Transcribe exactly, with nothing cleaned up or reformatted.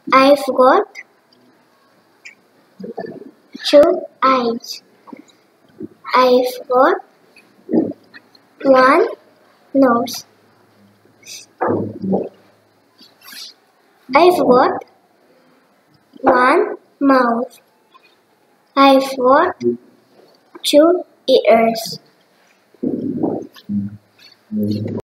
I've got two eyes. I've got one nose. I've got one mouth. I've got two ears.